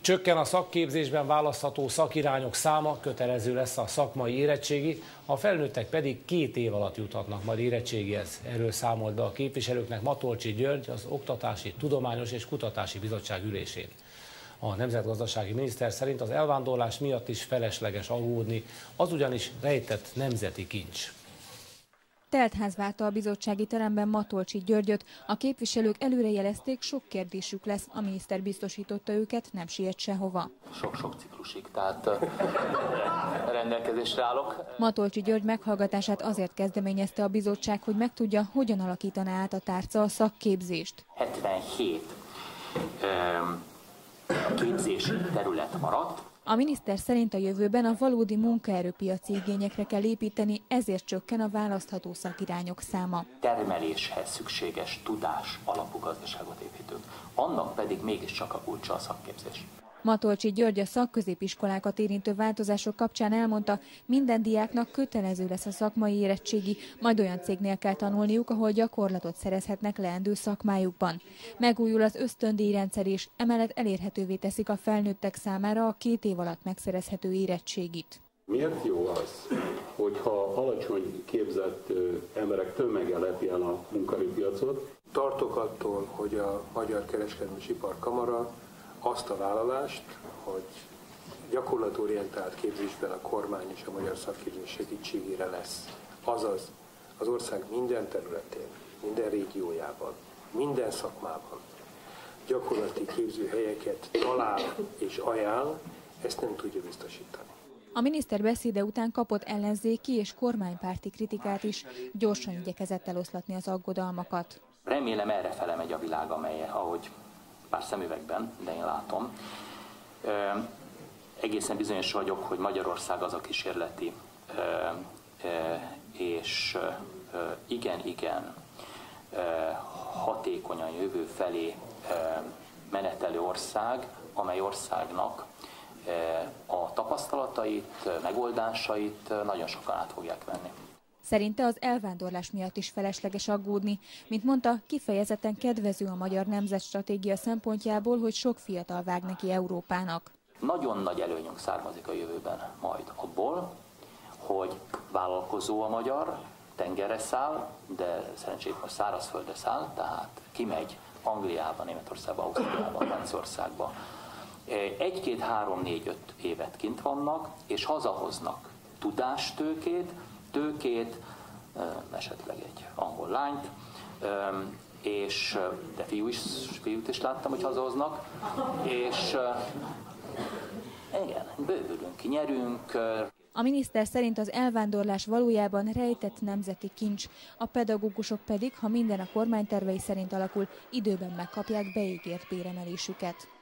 Csökken a szakképzésben választható szakirányok száma, kötelező lesz a szakmai érettségi, a felnőttek pedig 2 év alatt juthatnak majd érettségihez. Erről számolt be a képviselőknek Matolcsy György az Oktatási, Tudományos és Kutatási Bizottság ülésén. A nemzetgazdasági miniszter szerint az elvándorlás miatt is felesleges aggódni, az ugyanis rejtett nemzeti kincs. Teltház várta a bizottsági teremben Matolcsy Györgyöt. A képviselők előrejelezték, sok kérdésük lesz. A miniszter biztosította őket, nem siet sehova. Sok ciklusig, tehát rendelkezésre állok. Matolcsy György meghallgatását azért kezdeményezte a bizottság, hogy megtudja, hogyan alakítaná át a tárca a szakképzést. 77 képzési terület maradt. A miniszter szerint a jövőben a valódi munkaerőpiaci igényekre kell építeni, ezért csökken a választható szakirányok száma. Termeléshez szükséges tudás alapú gazdaságot építünk. Annak pedig mégiscsak a kulcsa a szakképzés. Matolcsy György a szakközépiskolákat érintő változások kapcsán elmondta, minden diáknak kötelező lesz a szakmai érettségi, majd olyan cégnél kell tanulniuk, ahol gyakorlatot szerezhetnek leendő szakmájukban. Megújul az ösztöndíjrendszer is, emellett elérhetővé teszik a felnőttek számára a 2 év alatt megszerezhető érettségit. Miért jó az, hogyha alacsony képzett emberek tömege lepi el a munkaerőpiacot? Tartok attól, hogy a Magyar Kereskedelmi és Iparkamara azt a vállalást, hogy gyakorlatorientált képzésben a kormány és a magyar szakképzés segítségére lesz. Azaz az ország minden területén, minden régiójában, minden szakmában gyakorlati képzőhelyeket talál és ajánl, ezt nem tudja biztosítani. A miniszter beszéde után kapott ellenzéki és kormánypárti kritikát is, gyorsan igyekezett eloszlatni az aggodalmakat. Remélem errefele megy a világ, ahogy pár szemüvegben, de én látom. Egészen bizonyos vagyok, hogy Magyarország az a kísérleti és igen hatékonyan jövő felé menetelő ország, amely országnak a tapasztalatait, megoldásait nagyon sokan át fogják venni. Szerinte az elvándorlás miatt is felesleges aggódni. Mint mondta, kifejezetten kedvező a magyar nemzetstratégia szempontjából, hogy sok fiatal vág neki Európának. Nagyon nagy előnyünk származik a jövőben majd abból, hogy vállalkozó a magyar, tengerre száll, de szerencsére most szárazföldre száll, tehát kimegy Angliába, Németországba, Ausztriába, Franciaországba. 1, 2, 3, 4, 5 évet kint vannak, és hazahoznak tudástőkét, esetleg egy angol lányt, de fiút is láttam, hogy hazahoznak, és igen, bővülünk, nyerünk. A miniszter szerint az elvándorlás valójában rejtett nemzeti kincs, a pedagógusok pedig, ha minden a kormány tervei szerint alakul, időben megkapják beígért béremelésüket.